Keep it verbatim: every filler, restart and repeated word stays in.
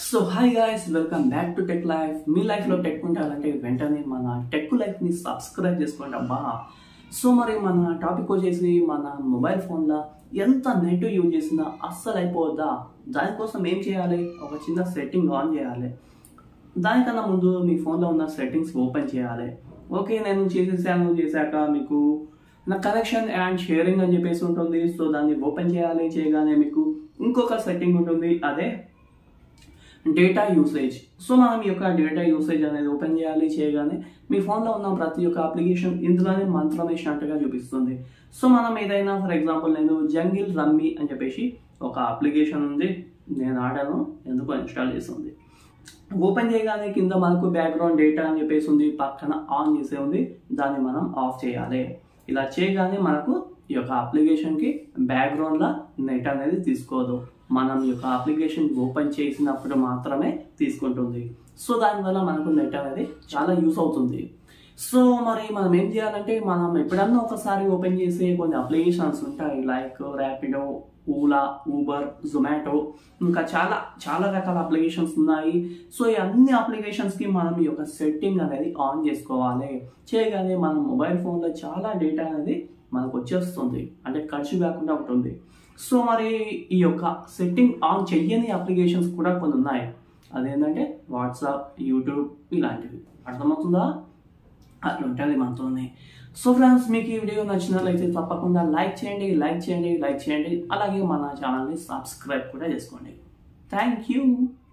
So hi guys, welcome back to Tech Life. మీ లైఫ్లో tech ఉండాలంటే వెంటనే మన టెక్ లైఫ్ని సబ్స్క్రైబ్ చేసుకోండి అబ్బా. సో మరి మన టాపిక్ వచ్చేసి మన మొబైల్ ఫోన్లో ఎంత నెట్ యూజ్ చేసినా అస్సలు అయిపోద్దా? దానికోసం ఏం చేయాలి? ఒక చిన్న సెట్టింగ్ ఆన్ చేయాలి. దానికన్నా ముందు మీ ఫోన్లో ఉన్న సెట్టింగ్స్ ఓపెన్ చేయాలి. ఓకే, నేను చేసేసాను. చేశాక మీకు నా కనెక్షన్ అండ్ షేరింగ్ అని చెప్పేసి ఉంటుంది. సో దాన్ని ఓపెన్ చేయాలి. చేయగానే మీకు ఇంకొక సెట్టింగ్ ఉంటుంది, అదే డేటా యూసేజ్. సో మనం ఈ యొక్క డేటా యూసేజ్ అనేది ఓపెన్ చేయాలి. చేయగానే మీ ఫోన్లో ఉన్న ప్రతి ఒక్క అప్లికేషన్ ఇందులోనే మంత్రం వేసినట్టుగా చూపిస్తుంది. సో మనం ఏదైనా, ఫర్ ఎగ్జాంపుల్ నేను జంగిల్ రమ్మీ అని చెప్పేసి ఒక అప్లికేషన్ ఉంది, నేను ఆడాను, ఎందుకో ఇన్స్టాల్ చేస్తుంది. ఓపెన్ చేయగానే కింద మనకు బ్యాక్గ్రౌండ్ డేటా అని చెప్పేసి ఉంది, పక్కన ఆన్ చేసే ఉంది, దాన్ని మనం ఆఫ్ చేయాలి. ఇలా చేయగానే మనకు ఈ యొక్క అప్లికేషన్కి బ్యాక్గ్రౌండ్లో నెట్ అనేది తీసుకోదు. మనం ఈ యొక్క అప్లికేషన్ ఓపెన్ చేసినప్పుడు మాత్రమే తీసుకుంటుంది. సో దానివల్ల మనకు నెట్ అనేది చాలా యూస్ అవుతుంది. సో మరి మనం ఏం చేయాలంటే, మనం ఎప్పుడన్నా ఒకసారి ఓపెన్ చేసే కొన్ని అప్లికేషన్స్ ఉంటాయి, లైక్ ర్యాపిడో, ఓలా, ఊబర్, జొమాటో, ఇంకా చాలా చాలా రకాల అప్లికేషన్స్ ఉన్నాయి. సో ఈ అన్ని అప్లికేషన్స్కి మనం ఈ యొక్క సెట్టింగ్ అనేది ఆన్ చేసుకోవాలి. చేయగానే మన మొబైల్ ఫోన్లో చాలా డేటా అనేది మనకు వచ్చేస్తుంది, అంటే ఖర్చు కాకుండా ఉంటుంది. సో మరి ఈ యొక్క సెట్టింగ్ ఆన్ చెయ్యని అప్లికేషన్స్ కూడా కొన్ని ఉన్నాయి. అదేంటంటే వాట్సాప్, యూట్యూబ్ ఇలాంటివి. అర్థమవుతుందా? అట్లా ఉంటుంది మనతోనే. సో ఫ్రెండ్స్, మీకు ఈ వీడియో నచ్చినట్లయితే తప్పకుండా లైక్ చేయండి, లైక్ చేయండి, లైక్ చేయండి. అలాగే మన ఛానల్ని సబ్స్క్రైబ్ కూడా చేసుకోండి. Thank you.